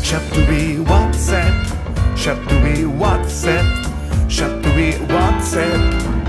Shabdooey WhatsApp, Shabdooey WhatsApp, Shabdooey WhatsApp.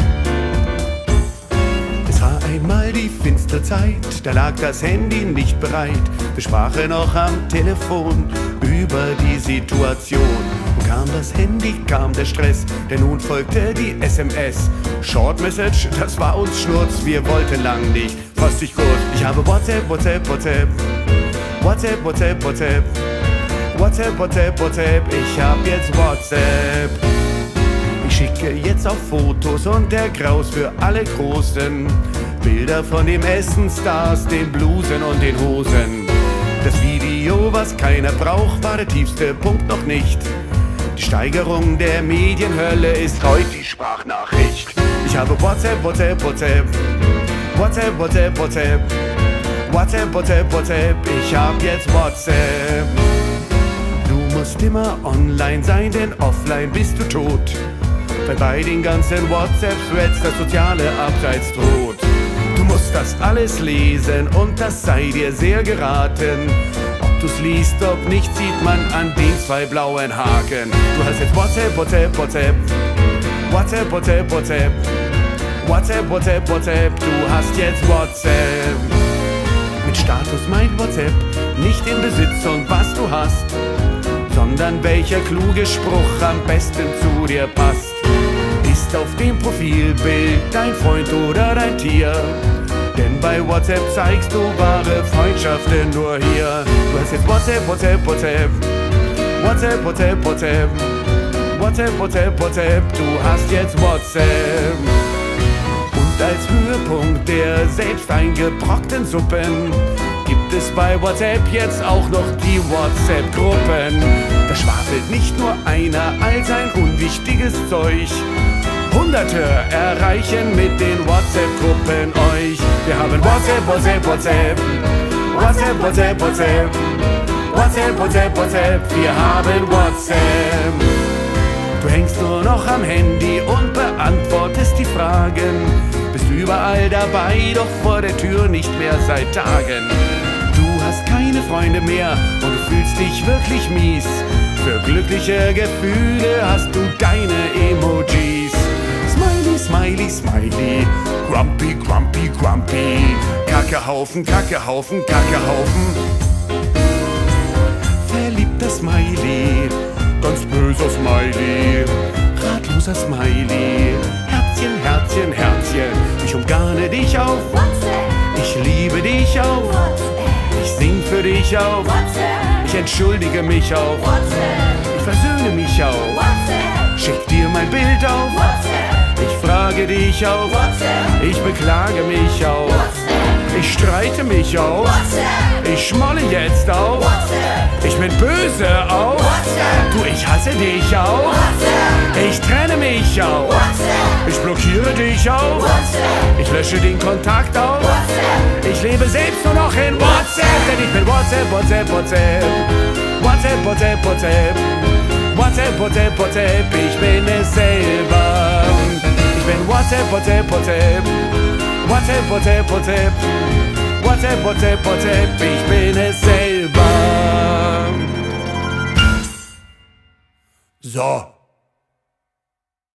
Es war einmal die finstere Zeit, da lag das Handy nicht bereit. Wir sprachen noch am Telefon über die Situation. Und kam das Handy, kam der Stress, denn nun folgte die SMS. Short Message, das war uns Schnurz, wir wollten lang nicht. Fass dich kurz, ich habe WhatsApp, WhatsApp, WhatsApp, WhatsApp, WhatsApp, WhatsApp, WhatsApp, WhatsApp, WhatsApp, ich hab jetzt WhatsApp. Ich schicke jetzt auch Fotos und der Graus für alle Großen. Bilder von dem Essen-Stars, den Blusen und den Hosen. Das Video, was keiner braucht, war der tiefste Punkt noch nicht. Die Steigerung der Medienhölle ist heute die Sprachnachricht. Ich habe WhatsApp, WhatsApp, WhatsApp, WhatsApp, WhatsApp, WhatsApp, WhatsApp, WhatsApp, WhatsApp, ich hab jetzt WhatsApp. Du musst immer online sein, denn offline bist du tot. Weil bei den ganzen WhatsApp-Threads das soziale Abseits droht. Du musst das alles lesen und das sei dir sehr geraten. Ob du's liest, ob nicht, sieht man an den 2 blauen Haken. Du hast jetzt WhatsApp, WhatsApp, WhatsApp, WhatsApp, WhatsApp, WhatsApp, WhatsApp, WhatsApp, WhatsApp, du hast jetzt WhatsApp. Mit Status meint WhatsApp nicht den Besitz und was du hast, sondern welcher kluge Spruch am besten zu dir passt. Ist auf dem Profilbild dein Freund oder dein Tier? Denn bei WhatsApp zeigst du wahre Freundschaften nur hier. Du hast jetzt WhatsApp, WhatsApp, WhatsApp, WhatsApp, WhatsApp, WhatsApp, WhatsApp, WhatsApp, WhatsApp, du hast jetzt WhatsApp. Und als Höhepunkt der selbst eingebrockten Suppen gibt es bei WhatsApp jetzt auch noch die WhatsApp-Gruppen. Da schwafelt nicht nur einer all sein unwichtiges Zeug. Hunderte erreichen mit den WhatsApp-Gruppen euch. Wir haben WhatsApp, WhatsApp, WhatsApp, WhatsApp, WhatsApp, WhatsApp, WhatsApp, WhatsApp, WhatsApp, wir haben WhatsApp. Du hängst nur noch am Handy und beantwortest die Fragen. Bist überall dabei, doch vor der Tür nicht mehr seit Tagen. Du hast keine Freunde mehr und du fühlst dich wirklich mies. Für glückliche Gefühle hast du deine Emojis. Smiley, Smiley, Smiley, Grumpy, Grumpy, Grumpy, Kackehaufen, Kackehaufen, Kackehaufen. Verliebter Smiley, ganz böser Smiley, ratloser Smiley, Herzchen, Herzchen, Herzchen, ich umgarne dich auf WhatsApp, ich liebe dich auf WhatsApp, ich sing für dich auf WhatsApp, ich entschuldige mich auf WhatsApp, ich versöhne mich auf WhatsApp, schick dir mein Bild auf WhatsApp, ich frage dich auf WhatsApp, ich beklage mich auf WhatsApp, ich streite mich auf WhatsApp, ich schmolle jetzt auf WhatsApp, ich bin böse auf WhatsApp, du, ich hasse dich auf WhatsApp, ich trenne mich auf WhatsApp, ich blockiere dich auf WhatsApp, ich lösche den Kontakt auf WhatsApp, ich lebe selbst nur noch in WhatsApp, denn ich bin WhatsApp, WhatsApp, WhatsApp, WhatsApp, WhatsApp, WhatsApp, WhatsApp, WhatsApp, WhatsApp, ich bin es selber. Ich bin WhatsApp, WhatsApp, WhatsApp, WhatsApp, WhatsApp, WhatsApp, WhatsApp, WhatsApp, WhatsApp, ich bin es selber. So.